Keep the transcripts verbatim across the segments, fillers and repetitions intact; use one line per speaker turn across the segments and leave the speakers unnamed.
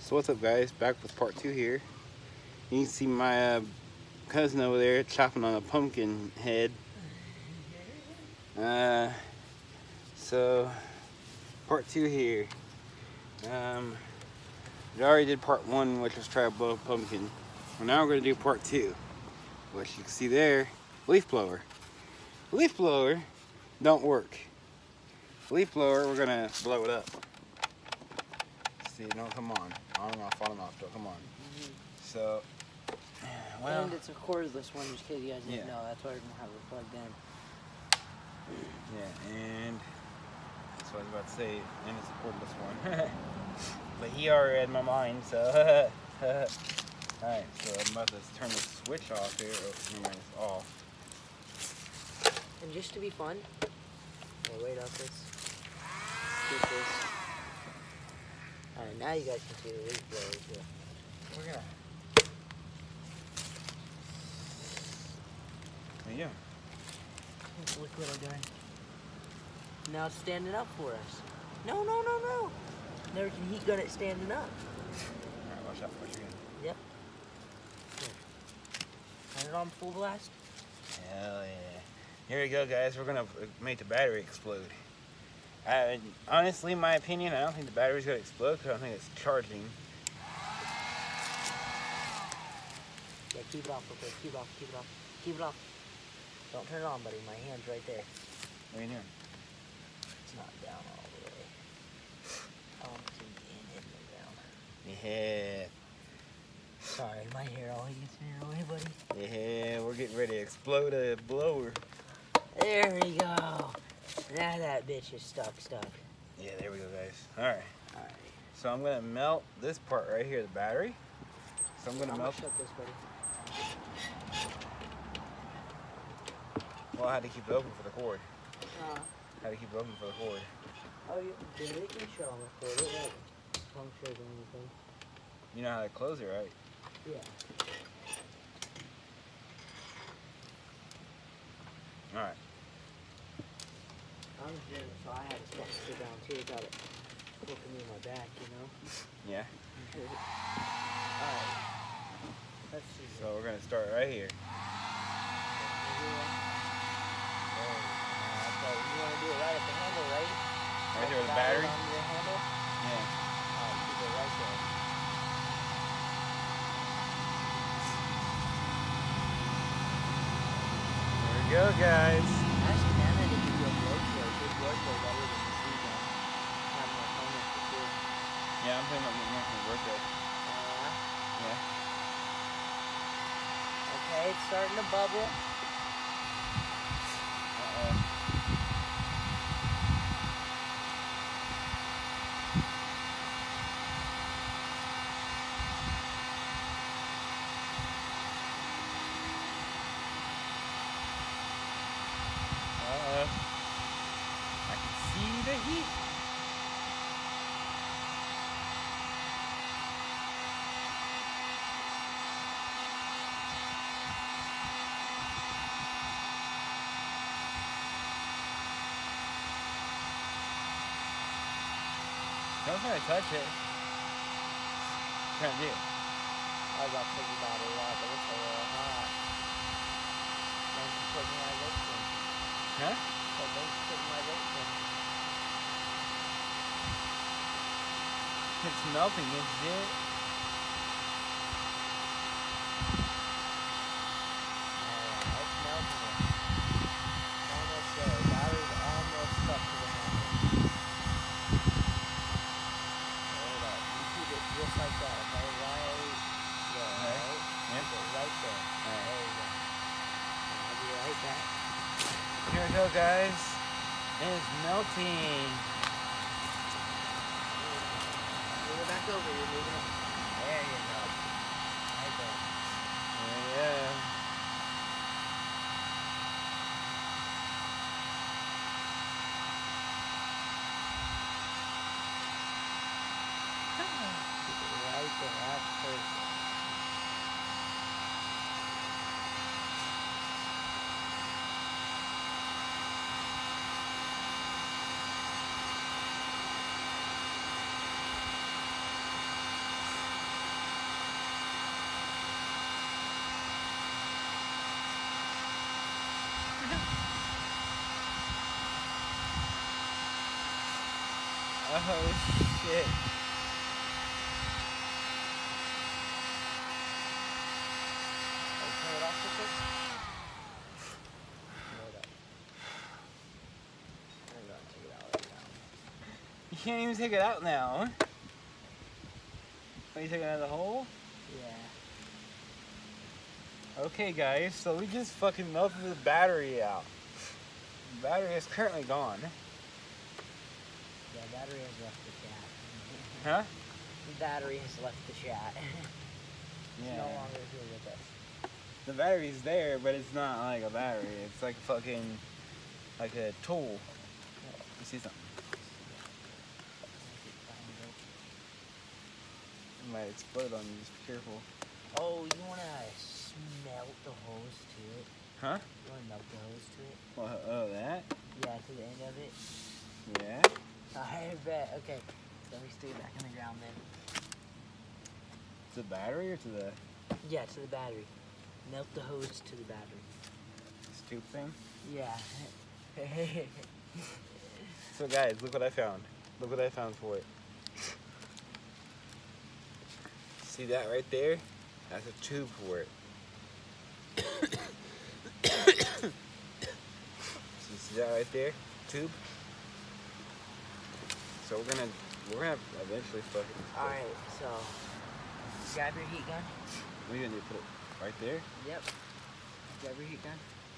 So what's up, guys? Back with part two here. You can see my uh, cousin over there chopping on a pumpkin head. Uh, so part two here. Um, we already did part one, which was try to blow a pumpkin. Well, now we're gonna do part two, which you can see there, leaf blower. Leaf blower don't work. Leaf blower, we're gonna blow it up. See, don't come on. On and off, on and off, don't come on. Mm-hmm. So, well.
And it's a cordless one, just in case you guys didn't
yeah.
know. That's why we're gonna have it plugged in.
Yeah, and that's what I was about to say, and it's a cordless one. But he already had my mind, so. Alright, so I'm about to turn the switch off here. Oh, never mind, it's off.
And just to be fun, oh, wait up this. Keep this. Alright, now you guys can see the leaf blowers here.
We're gonna. Yeah.
Look what I'm doing. Now it's standing up for us. No, no, no, no. Never can heat gun it standing up.
Alright, watch out, watch again.
Yep. Here. Turn it on full blast.
Hell yeah. Here we go, guys. We're gonna make the battery explode. I, honestly, in my opinion, I don't think the battery's gonna explode because I don't think it's charging.
Yeah, keep it off real quick. Keep it off, keep it off. Keep it off. Don't turn it on, buddy. My hand's right there.
What are you doing?
It's not down all the way. Pumpkin in the ground.
Yeah.
Sorry, my hair always gets in your way, buddy.
Yeah, we're getting ready to explode a blower.
There we go. Now that bitch is stuck, stuck.
Yeah, there we go, guys. Alright.
Alright.
So I'm gonna melt this part right here, the battery. So I'm gonna
I'm
melt.
gonna shut this, buddy.
Well, I had to keep it open for the cord.
Uh,
I had to keep it open for the cord.
oh, you, dude, it can shut on the cord. It won't puncture or anything.
You know how to close it, right?
Yeah.
Alright.
I was doing it, so I had to stop sit down too without it looking me in my back, you know?
Yeah.
Alright. Let's see.
So we're gonna start right here.
You want to do it right at the handle, right?
Right there with the battery?
On the handle?
Yeah.
Alright, keep it right there.
There we go, guys.
Actually, man, I didn't do a blow flow. Good blow flow better than the sea gun. Have more fun with the two.
Yeah, I'm thinking about getting one for my birthday.
Uh,
Yeah.
okay, it's starting to bubble.
Uh-oh. Uh-oh. I can see the heat. Don't try to touch it. Can't do it.
I was about to think about it a lot, but it's a little hot. Thanks for putting my ropes in.
Huh?
So thanks for putting my ropes in.
It's melting, isn't it?
Alright, it's melting it. Almost there. Battery's almost stuck to the handle. Hold up. You keep it just like that, okay? Right there,
Okay.
right?
Yep.
Keep it right there.
Alright.
There you go. And I'll be right back.
Here we go, guys. It is melting.
Move it back over. You're moving it. There you go. Right there.
Yeah.
Keep it right there. That's perfect.
Oh shit.
Turn it off real quick. Turn it up. I'm gonna take it out right now.
You can't even take it out now. Are you taking it out of the hole?
Yeah.
Okay guys, so we just fucking melted the battery out. The battery is currently gone.
Yeah, battery has left the chat.
Huh?
The battery has left the chat. It's
Yeah.
no longer here with us.
The battery's there, but it's not like a battery. It's like a fucking, like a tool. You see something? It might explode on you, just be careful.
Oh, you wanna smelt the hose to it?
Huh?
You wanna melt the hose to it?
Well, oh, that?
Yeah, to the end of it.
Yeah.
I bet. Okay, let me stay back in the ground then.
To the battery or to the
Yeah, to the battery. Melt the hose to the battery.
tube thing?
Yeah.
So guys, look what I found. Look what I found for it. See that right there? That's a tube for it. So you see that right there? Tube? So we're gonna we're gonna eventually fucking
Alright, so grab your heat gun.
What are you gonna do? Put it right there?
Yep. Grab your heat gun.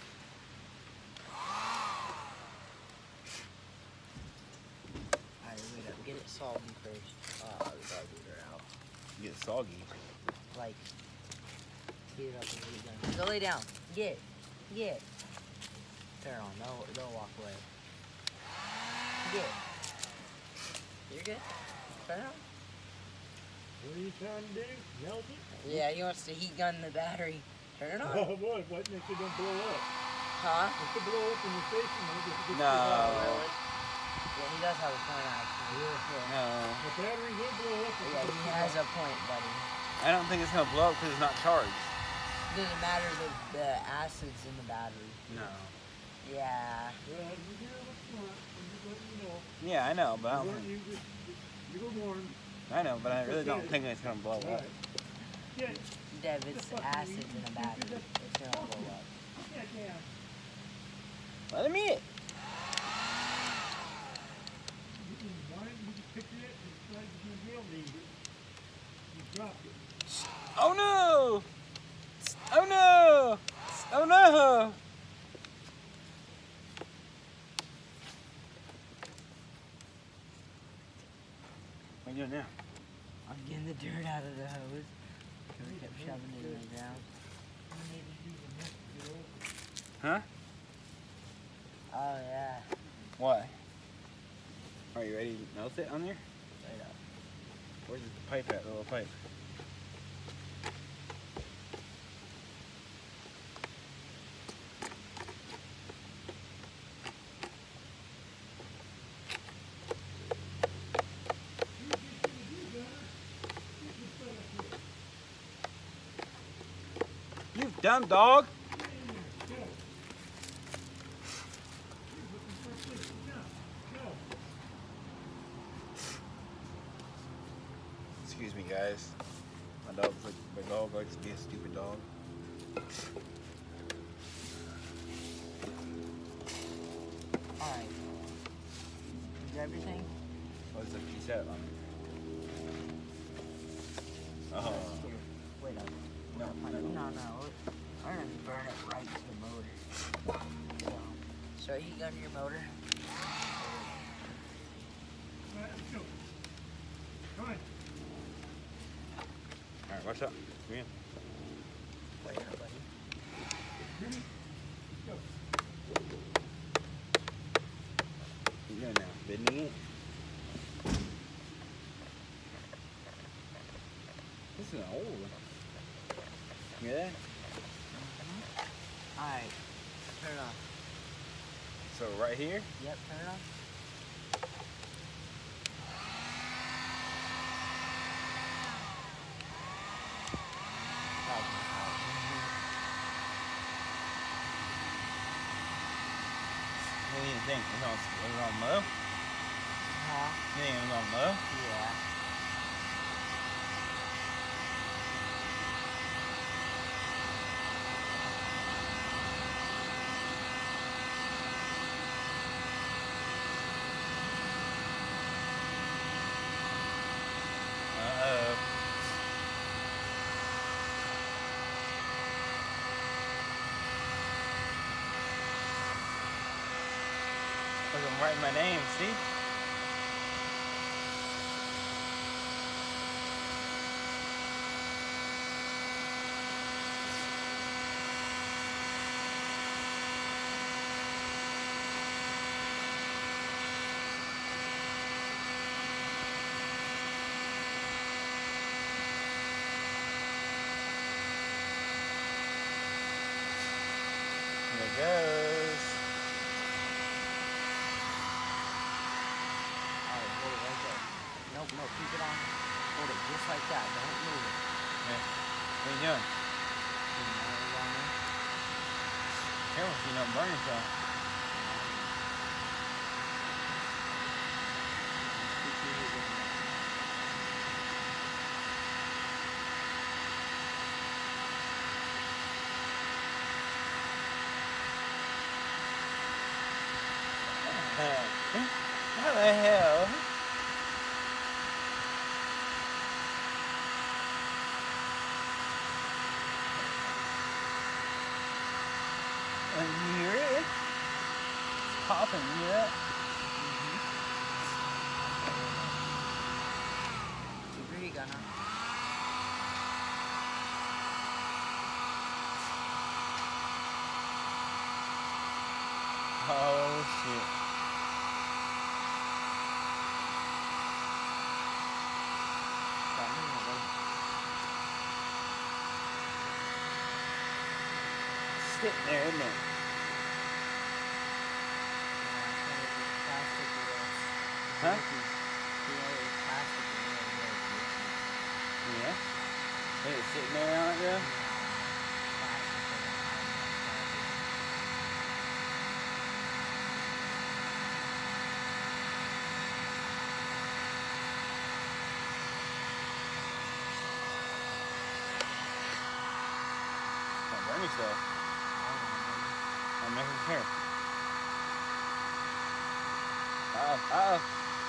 Alright, wait up. Get it soggy first. Uh, the carburetor out.
Get soggy.
Like, heat it up with the heat gun. Go lay down. Get. Get. Turn on. No, don't walk away. Get. You're good? Turn on.
What are you trying to do? Melt it?
Yeah, he wants to heat gun the battery. Turn it on.
Oh boy, what makes it don't blow up?
Huh?
If it blow up in the station, then it gets
No.
Really? Yeah, he does have a point, actually.
Yeah.
Yeah.
No.
The battery will blow up. if
Yeah,
it
he
gets
has
too
a point, buddy.
I don't think it's gonna blow up because it's not charged.
Doesn't matter the, the acids in the battery.
No.
Yeah.
hot. Well, you hear what's front, and you let you know.
Yeah, I know, but I
You
don't
weren't-
think,
you just- you were warned.
I know, but I really don't think it's gonna blow
All
up.
right. Yeah,
Dev, it's acids in a battery. It's gonna blow up.
yeah, yeah.
Let him eat it.
You can wind, you can picture it, and it's like you're gonna be able to eat it. You dropped it.
Oh no! Oh no! Oh no! What are you doing now?
I'm getting the dirt out of the hose. We kept shoving it in the ground.
You need to use a net to get over.
Huh?
Oh, yeah.
Why? Are you ready to melt it on there?
Right up.
Where's the pipe at? The little pipe. You dumb dog! Excuse me, guys. My dog's like my dog likes to be a stupid dog.
Alright. Grab everything.
What's the piece out on it? Oh.
Here. Wait up.
No,
No,
no.
no. We're gonna burn it right to the motor. So, so you gun your motor.
All right, let's go. Come on.
Alright, watch out. Come here.
Wait up, buddy.
Ready? Let's go.
What you doing now? Bending it? This is old. You hear that?
Alright. Turn it on.
So right here?
Yep, turn it on.
What do you think? Is it on, is it on low?
Huh?
You think it's on low?
Yeah.
Uh-oh. Look, I'm writing my name, see? There it goes.
Alright, hold it right there. Nope, no, keep it on. Hold it just like that. Don't move it.
Okay. What are you doing?
Keep it on there.
Careful so you don't burn yourself.
Keep your heat in there.
How the hell? Uh, you hear it? It's popping, you hear that?
Keep your heat gun on.
Oh shit.
Stop moving it, buddy.
Sitting there, isn't it? Huh? Yeah. Is it sitting there on it though? Don't burn yourself. I'm making sure. Uh-oh, uh-oh.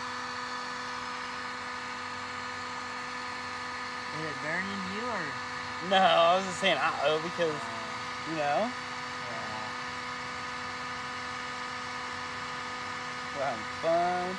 Is it burning you or?
No, I was just saying uh-oh because, you know, we're having fun.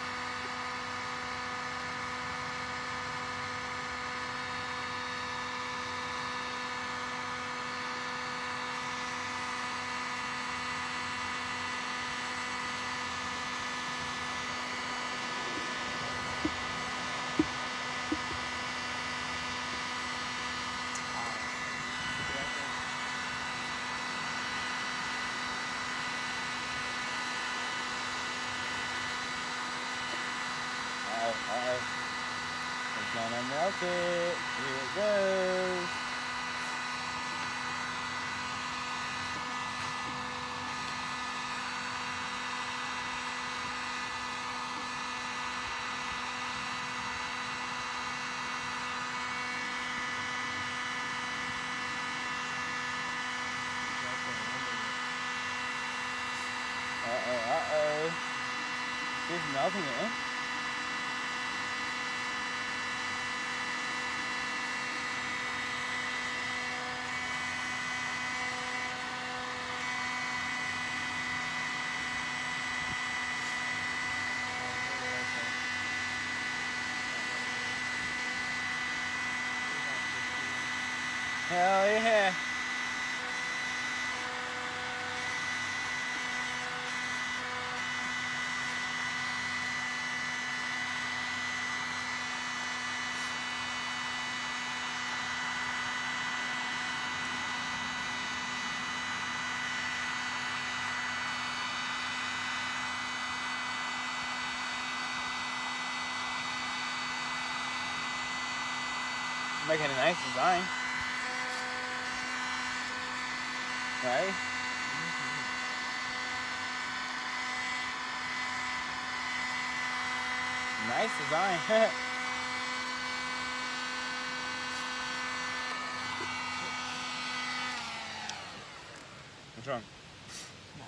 Uh-oh, uh-oh. It's gonna melt it. Here it goes. Uh-oh, uh-oh. It's melting it. Hell yeah. Making a nice design. Right? Nice design. What's wrong?
No.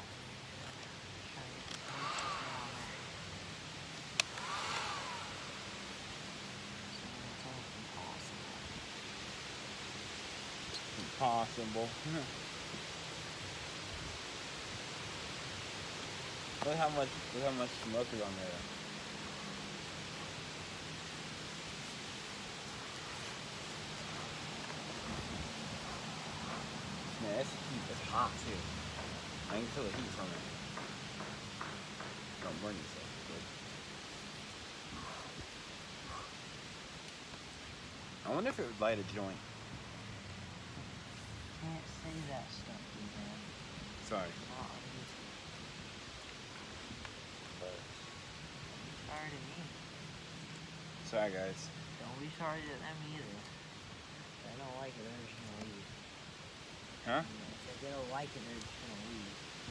Impossible. Look how much look how much smoke is on there. Man, it's heat. It's hot too. I can feel the heat from it. Don't burn yourself. But I wonder if it would light a joint.
Can't say that stuff, you man.
Sorry.
Oh,
But
sorry to me.
sorry guys.
Don't be sorry to them either. If they don't like it, they're just gonna leave.
Huh?
If they don't like it, they're just gonna leave.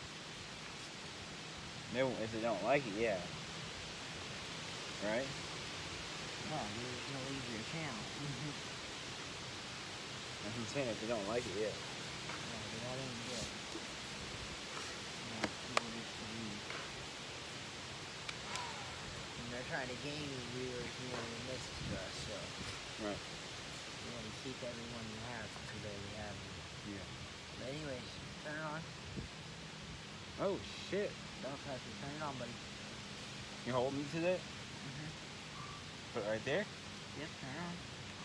No, if they don't like it, yeah. Right?
No, they're just gonna leave your channel.
That's what I'm saying. If they don't like it, yeah.
No, but that ain't good. You know, people just leave. And they're trying to gain you viewers, you know, and this stuff, so.
Right.
You want to keep everyone you have until they have you.
Yeah.
But anyways, turn it on.
Oh shit!
Don't touch it. Turn it on, buddy.
You hold me to that?
Mm-hmm.
Put it right there.
Yep, turn it on.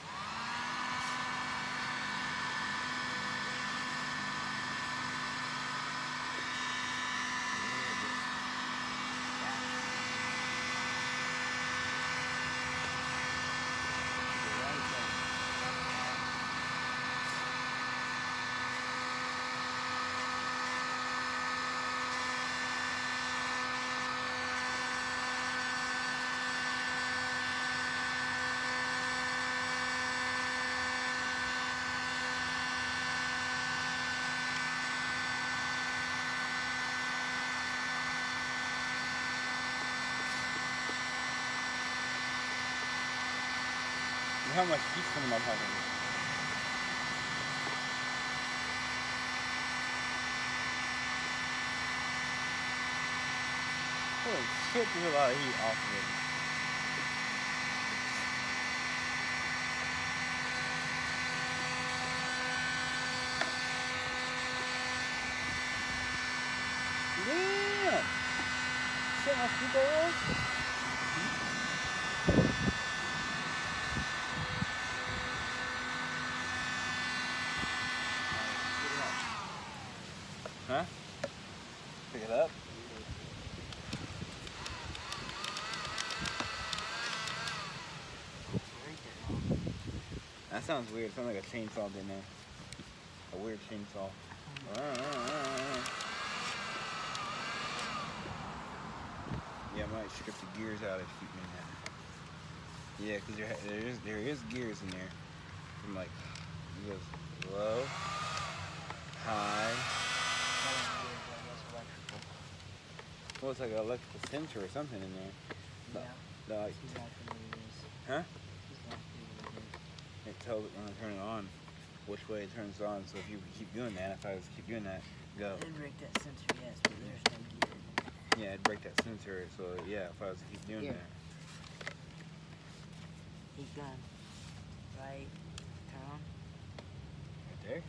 Look how much heat's coming up out of it. Holy shit, there's a lot of heat off of it. Damn! So much heat there is? Huh? Pick it up? That sounds weird. It sounds like a chainsaw in there. A weird chainsaw. Yeah, I might strip the gears out if you keep doing that. Yeah, because there, there is there is gears in there. From like, it goes low, high. Well, it's like an electrical sensor or something in there.
Yeah.
No, like,
That's exactly what it is.
huh?
That's exactly what it is.
It tells it when I turn it on, which way it turns on. So if you keep doing that, if I was to keep doing that, go.
It'd break that sensor, yes, but there's no gear.
Yeah, it'd break that sensor. So yeah, if I was to keep doing
Here.
that.
Heat gun. Right. Turn on.
Right there?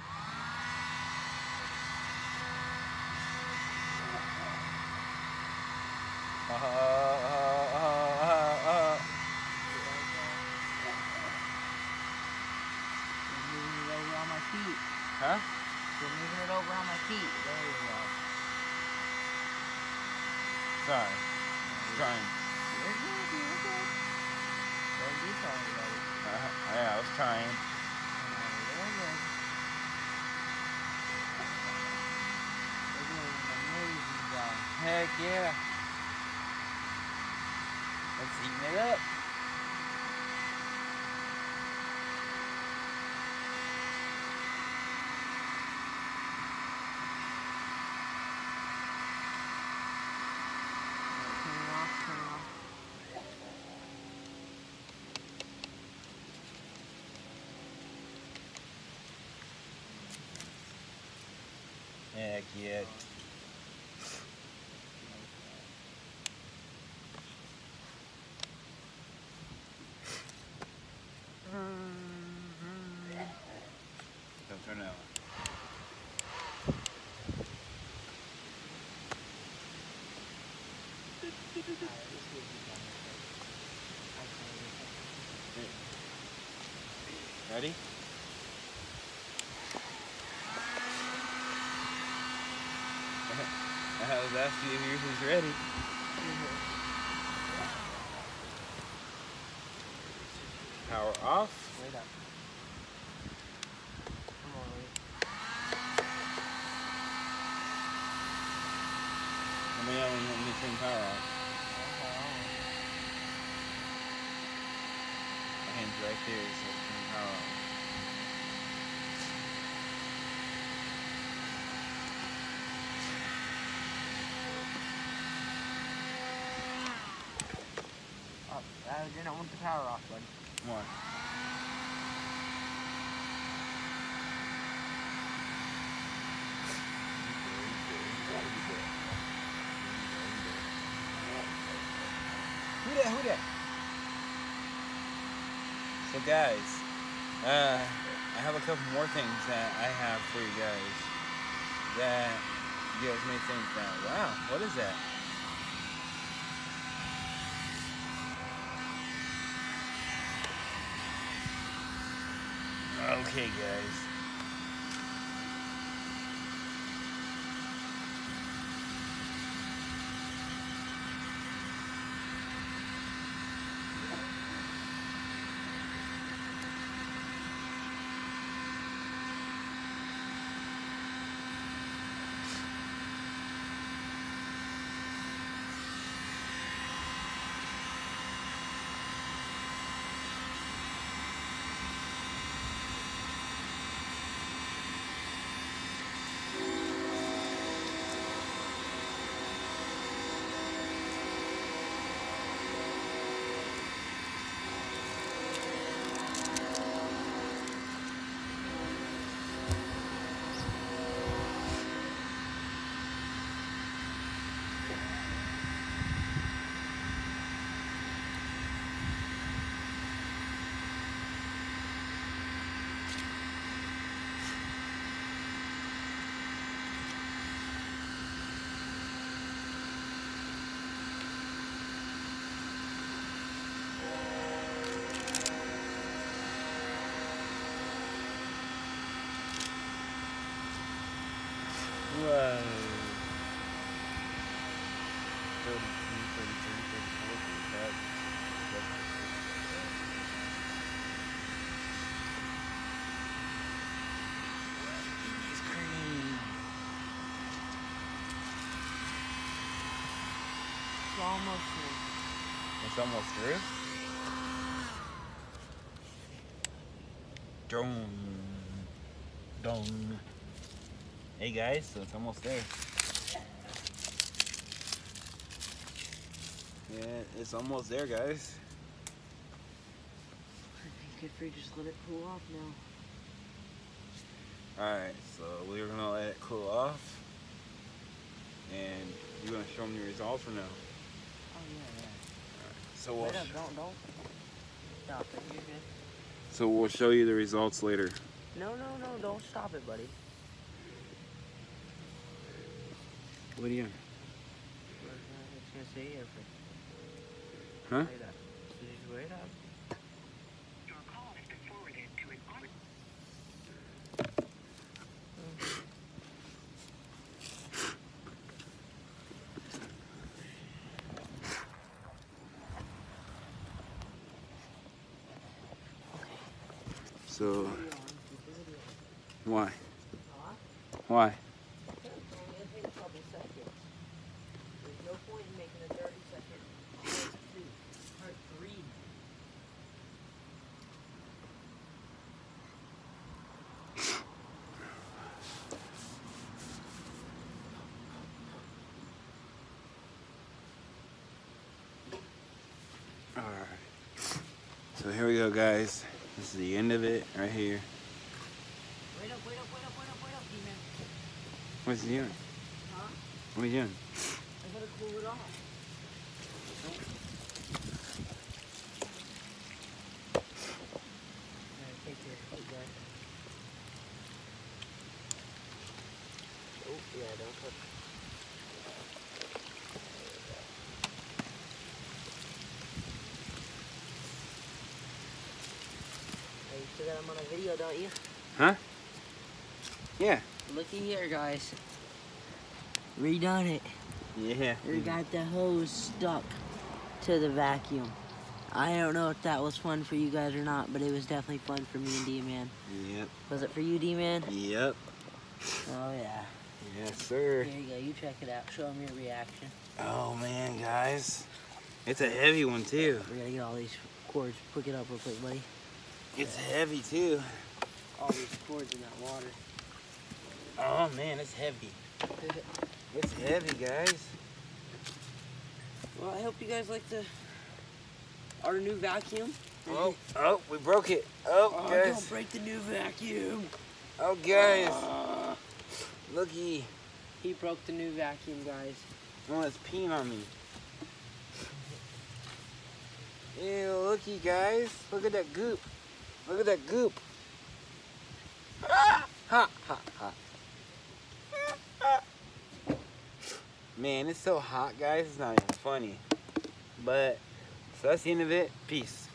Uh, uh, uh, uh, uh.
I'm moving it over on my feet.
Huh?
We're moving it over on my feet. There you go.
Sorry. Just trying.
You're good, you're good. Don't be sorry, buddy.
Uh, yeah, I was trying.
You're good. You're doing an amazing job.
Heck yeah. Let's heaten it up.
Turn it off, turn it off.
Heck yeah. Don't turn that one. Ready? I was asking you who's ready. Power off.
Wait up. Come on, wait.
Let me know when you want me to turn power off. My hand's right there, so turn power off.
Oh, I didn't want the power off, bud.
Why? Who that? Who that? So guys, uh, I have a couple more things that I have for you guys that you guys may think that, wow, what is that? Okay, guys. Whoa. thirty-two, thirty-three, thirty-four, thirty-five. It's green.
It's almost through.
It's almost through? Dome. Dome. Hey guys, so it's almost there. Yeah, it's almost there, guys.
I think if we just let it cool off now.
Alright, so we're gonna let it cool off. And you're gonna show them the results or no?
Oh yeah, yeah.
So we'll
Wait up, don't, don't. Stop it, you're good.
So we'll show you the results later.
No, no, no, don't stop it, buddy.
What are you doing?
It's gonna stay here for.
Huh?
Wait up. So just wait up.
Your call has been forwarded to an auto-
So,
Keep the video on, keep the video on.
why?
Huh?
Why?
It's only gonna take a couple seconds. There's no point in making a thirty second part two, part three.
Alright. So here we go, guys. This is the end of it right here.
Wait up, wait up, wait up, wait up, wait up, D-man.
What's he doing?
Huh?
What are you doing?
I gotta cool it off. Alright, take your heat gun. Oh, yeah, don't touch. Hey, you still got him on a video, don't you?
Huh? Yeah.
Looky here, guys. Redone it.
Yeah.
We got the hose stuck to the vacuum. I don't know if that was fun for you guys or not, but it was definitely fun for me and D-Man.
Yep.
Was it for you, D-Man?
Yep.
Oh, yeah.
Yes, sir.
Here you go. You check it out. Show them your reaction.
Oh man, guys, it's a heavy one too.
We gotta get all these cords. Pick it up real quick, buddy.
It's heavy too.
All these cords in that water.
Oh man, it's heavy. It's heavy, guys.
Well, I hope you guys like the our new vacuum.
Oh, oh, we broke it. Oh,
Oh,
guys.
don't break the new vacuum.
Oh, guys.
Uh,
Looky.
he broke the new vacuum, guys.
Oh, it's peeing on me. Ew, looky, guys. Look at that goop. Look at that goop. Ah! Ha, ha, ha. Man, it's so hot, guys. It's not even funny. But, so that's the end of it. Peace.